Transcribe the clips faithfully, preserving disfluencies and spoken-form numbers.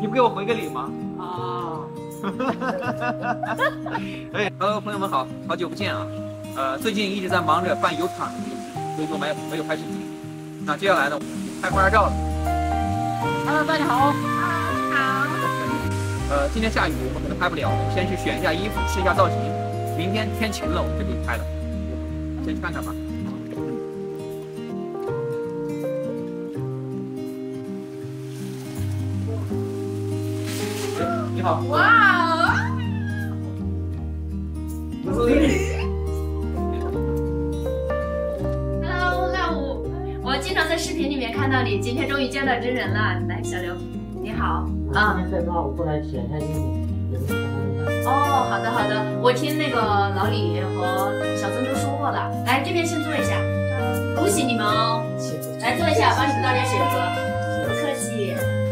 你不给我回个礼吗？ 啊！ 哎 ，Hello， 朋友们好，好久不见啊！呃，最近一直在忙着办油厂的东西，所以说没有没有拍视频。那接下来呢，拍婚纱照了。Hello， 大家好。 好。 呃，今天下雨，我们可能拍不了，我们先去选一下衣服，试一下造型。明天天晴了，我们就可以拍了。先去看看吧。你好。 哇！ 我是丽丽。 Hello， 辣五，我经常在视频里面看到你，今天终于见到真人了。来，小刘，你好。 啊。今天带辣五过来选一下衣服，有没有什么问题？ 哦，好的好的，我听那个老李和小曾都说过了。来，这边先坐一下。恭喜你们哦！来坐一下，帮你们倒点水喝。不客气。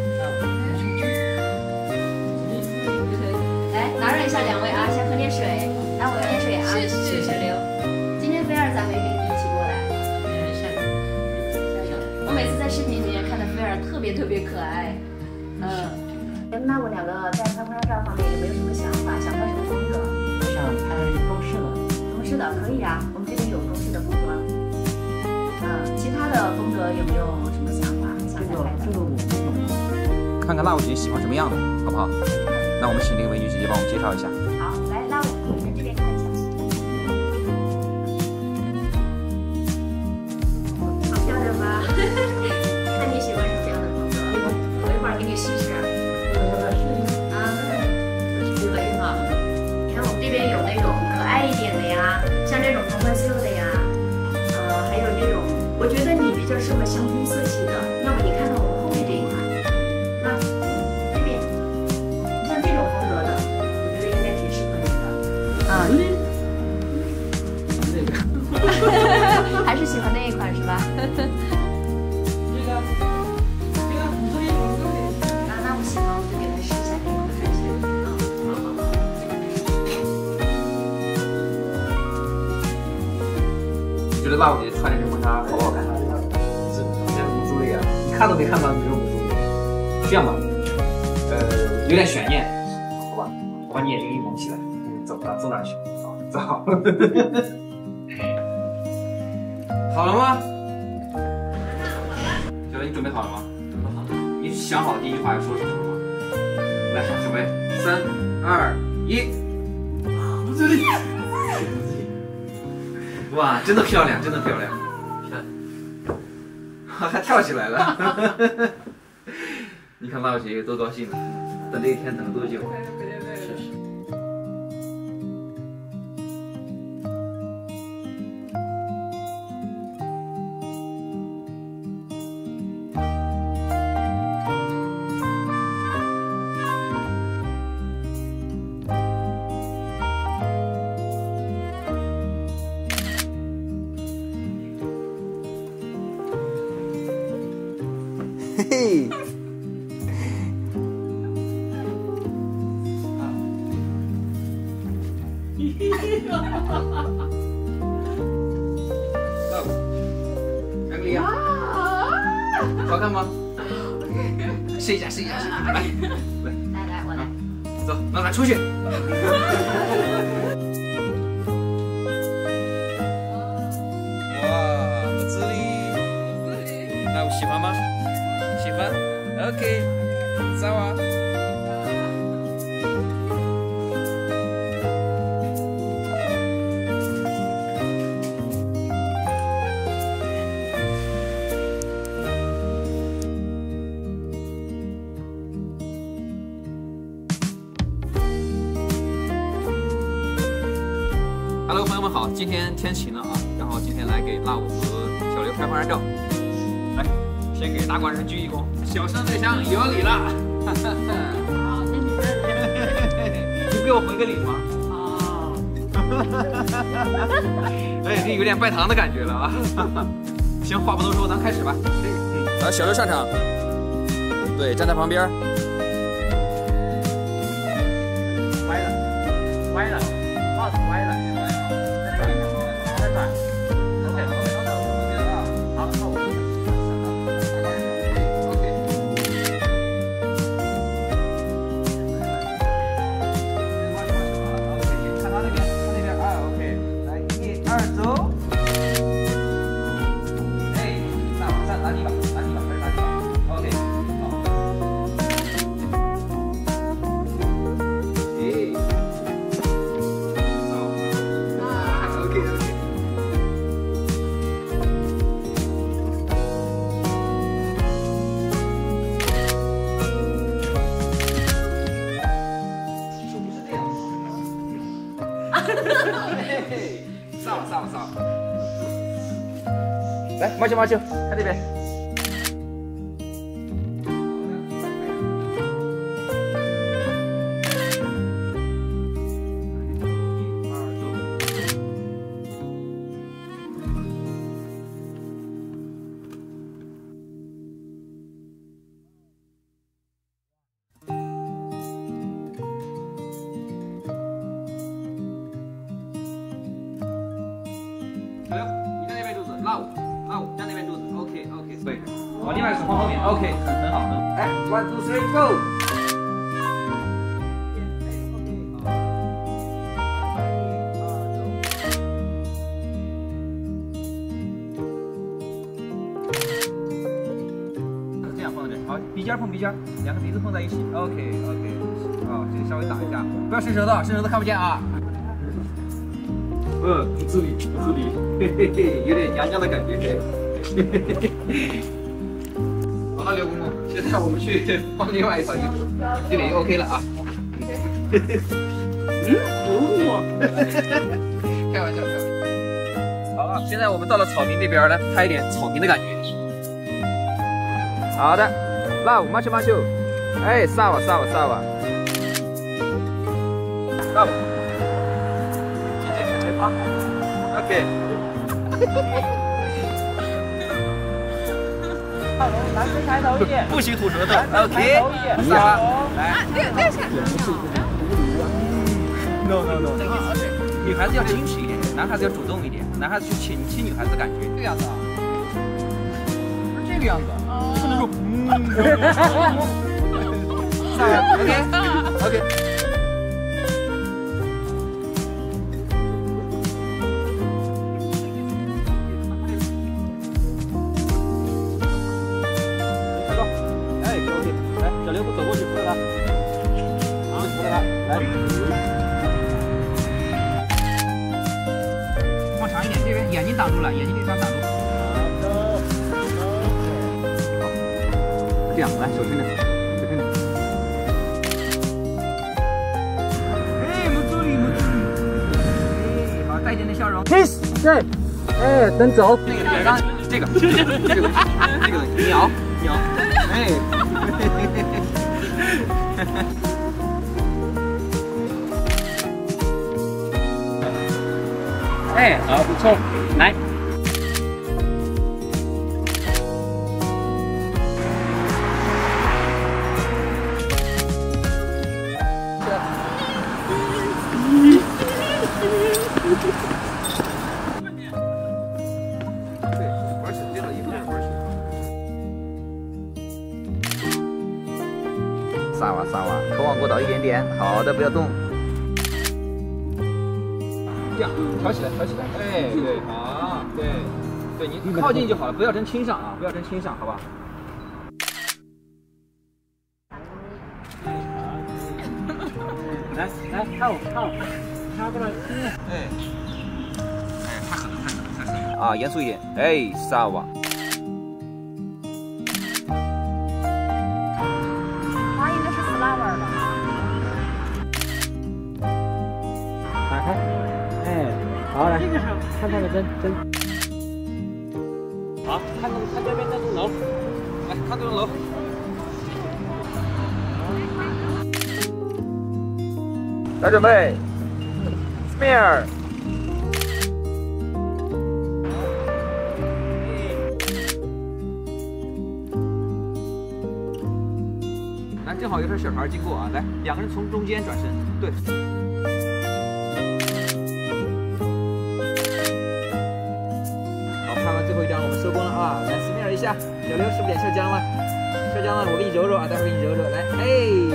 来，打扰一下两位啊，先喝点水。来，我喝点水啊。谢谢小刘。今天菲儿咋没跟你一起过来？ 下雨。 我每次在视频里面看到菲儿特别特别可爱。嗯。跟那我两个在拍婚纱照方面有没有什么想法？想拍什么风格？ 我想拍中式的。 中式的可以啊，我们这边有中式的风格。嗯，其他的风格有没有什么想法？想再拍的？ 这个我不懂。 看看辣五姐喜欢什么样的，好不好？那我们请那个美女姐姐帮我们介绍一下。 好，来辣五，你在这边看一下。好漂亮吧？看你喜欢什么样的风格，我一会儿给你试试。啊，可以吗？你看我们这边有那种可爱一点的呀，像这种同花绣的呀，呃，还有这种，我觉得你比较适合香薰色系的。要不你看看我们后面这一款，啊，这边，像这种风格的，我觉得应该挺适合你的。啊， 那个， 还是喜欢那一款是吧？ 这个，这个，你这衣服都可以。 啊，那我喜欢我就给他试一下这一款看一下。啊，好好好。 觉得辣五姐穿这身婚纱好不好看？ 是，像母猪类啊，你看都没看到你这种母猪类。 这样吧，呃，有点悬念，好吧，我把你眼睛给你蒙起来。 嗯，走吧，走哪儿去？ 好，走。好了吗？小刘，你准备好了吗？ 准备好了。 你想好第一句话要说什么了吗？来，准备，三、二、一。 我这里。 哇，真的漂亮，真的漂亮，还跳起来了。你看辣五姐多高兴啊！等这一天等了多久？ 是是。 嘿嘿。两个礼啊！好看吗？试一下，试一下，试一下，来，来， 来来，我来。 走，让他出去。哇，我这里，那我喜欢吗？喜欢 ？OK， 走啊。Hello， 朋友们好，今天天晴了啊，然后今天来给辣五和小刘拍婚纱照。来，先给大官人鞠一躬，小生在乡有礼了。 好，那你这你不给我回个礼吗？ 啊。 哎，这有点拜堂的感觉了啊。行，话不多说，咱开始吧。嗯，来，小刘上场。对，站在旁边。 歪了，歪了，帽子歪了。再转。OK OK， 好，那我。OK。 上了上了上了。来，毛球毛球，看这边。 小刘，你在那边柱子，拉我，拉我，站那边柱子 ，OK OK， 对，往另外一个手放后面 ，OK， 很很好，很好。哎 ，one two three go。这样放在这，好，鼻尖碰鼻尖，两个鼻子碰在一起 ，OK OK， 好，这里稍微打一下，不要伸舌头，伸舌头看不见啊。 嗯，不自理，不自理，嘿嘿嘿，有点娘娘的感觉。嘿嘿嘿嘿。好了，刘公公，现在我们去换另外一套衣服，这里 OK 了啊。嘿嘿。嗯，哦。开玩笑，开玩笑。好了，现在我们到了草坪这边来拍一点草坪的感觉。好的，拉马球马球，哎，萨瓦萨瓦萨瓦，萨瓦。 OK， 男生抬头一点， 不许吐舌头。OK， 萨瓦，来， 六六下。 No No No， 女孩子要矜持一点，男孩子要主动一点，男孩子去亲亲女孩子的感觉。这个样子啊？不是这个样子，不能说嗯。萨瓦 ，OK OK。 放长一点，这边眼睛挡住了，眼睛这双挡住。这样，来手伸着，手伸着。哎，没助力，没助力。哎，好，带一点点笑容。Kiss， 对。哎，等走。那个脸上，这个，这个，这个，这个鸟，鸟。哎。哎，好，不错，来。对，玩手机了，一边玩手机。撒哇撒哇，头往过倒一点点，好的，不要动。 这样挑起来，挑起来，哎，对，好，对，对你靠近就好了，不要真亲上啊，不要真亲上，好吧？来来，看我，看我，看过来，哎，哎，太狠了，太狠了，太狠了啊！严肃一点，哎，萨瓦。 他应该是 flower 的。 打开。 哎，好来，看那个针针。好，看那个看这边那栋楼， 来看这栋楼。来准备 ，smear。来，正好有条小孩经过啊，来，两个人从中间转身，对。 最后一张我们收工了啊！来，smear一下，小刘是不是脸受僵了？受僵了，我给你揉揉啊，待会儿给你揉揉。来，哎，